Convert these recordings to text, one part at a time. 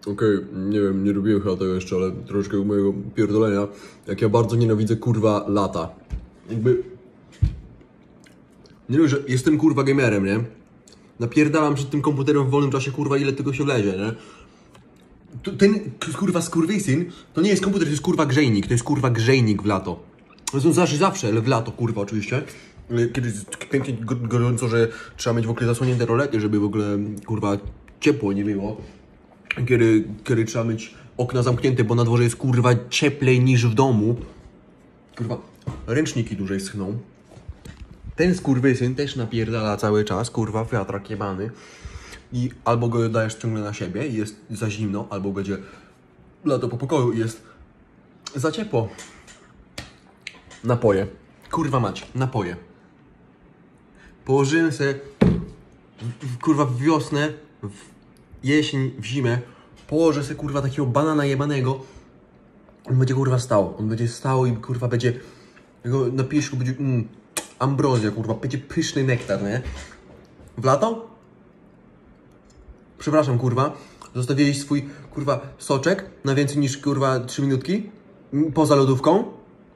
Okej, nie wiem, nie robiłem chyba tego jeszcze, ale troszeczkę mojego pierdolenia. Jak ja bardzo nienawidzę, kurwa, lata. Jakby... Nie wiem, że jestem, kurwa, gamerem, nie? Napierdalam przed tym komputerem w wolnym czasie, kurwa, ile tego się lezie, nie? Ten, kurwa, skurwysyn, to nie jest komputer, to jest, kurwa, grzejnik. To jest, kurwa, grzejnik w lato. To są zawsze, ale w lato, kurwa, oczywiście. Kiedy jest pięknie gorąco, że trzeba mieć w ogóle zasłonięte rolety, żeby w ogóle, kurwa, ciepło nie było. Kiedy trzeba mieć okna zamknięte, bo na dworze jest, kurwa, cieplej niż w domu. Kurwa, ręczniki dłużej schną. Ten skurwysyn też napierdala cały czas, kurwa, wiatrak jebany. I albo go dajesz ciągle na siebie i jest za zimno, albo będzie lato po pokoju i jest za ciepło. Napoje. Kurwa mać, napoje. Położyłem sobie, kurwa, w wiosnę, w jesień, w zimę, położę sobie, kurwa, takiego banana jebanego. On będzie, kurwa, stał. On będzie stał i, kurwa, będzie... Jego napijesz go, będzie... ambrozja, kurwa, będzie pyszny nektar, nie? W lato? Przepraszam, kurwa. Zostawiłeś swój, kurwa, soczek na więcej niż, kurwa, 3 minutki? Poza lodówką?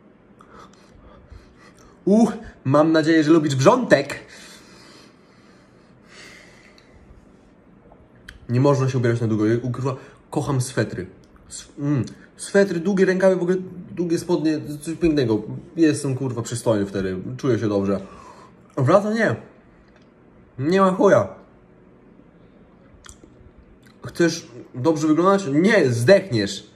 Mam nadzieję, że lubisz wrzątek. Nie można się ubierać na długo. Ja, kurwa, kocham swetry. Swetry, długie rękawy, w ogóle długie spodnie, coś pięknego. Jestem, kurwa, przystojny wtedy. Czuję się dobrze. W lato nie. Nie ma chuja. Chcesz dobrze wyglądać? Nie, zdechniesz.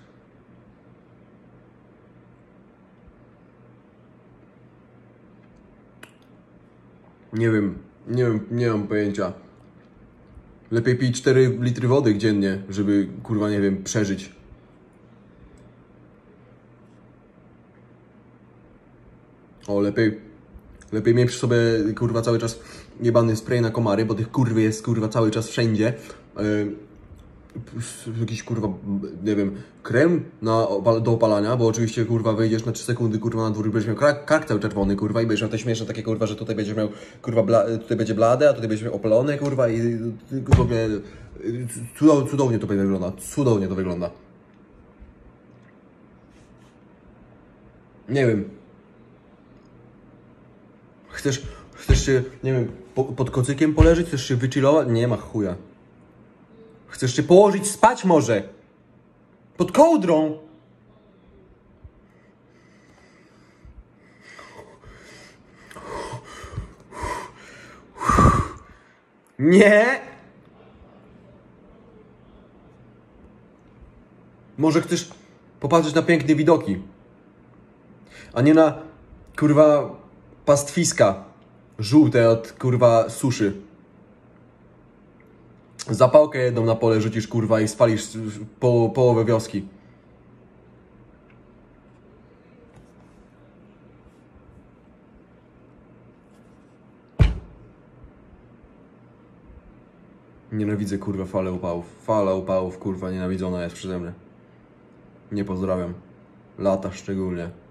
Nie mam pojęcia. Lepiej pij 4 litry wody dziennie, żeby, kurwa, nie wiem, przeżyć. O, lepiej mieć przy sobie, kurwa, cały czas jebany spray na komary, bo tych kurwy jest, kurwa, cały czas wszędzie. Jakiś, kurwa, nie wiem, krem do opalania, bo oczywiście, kurwa, wejdziesz na 3 sekundy, kurwa, na dwór i będziesz miał kark cały czerwony, kurwa, i będziesz miał te śmieszne takie, kurwa, że tutaj będziesz miał, kurwa, tutaj będzie blade, a tutaj będziesz miał opalone, kurwa, i kurwa, cudownie to wygląda, cudownie to wygląda. Nie wiem. Chcesz się, nie wiem, pod kocykiem poleżeć? Chcesz się wychillować? Nie ma chuja. Chcesz się położyć spać może? Pod kołdrą? Nie? Może chcesz popatrzeć na piękne widoki, a nie na, kurwa, pastwiska żółte od, kurwa, suszy. Zapałkę jedną na pole rzucisz, kurwa, i spalisz połowę wioski. Nienawidzę, kurwa, fale upałów. Fala upałów, kurwa, nienawidzona jest przeze mnie. Nie pozdrawiam. Lata szczególnie.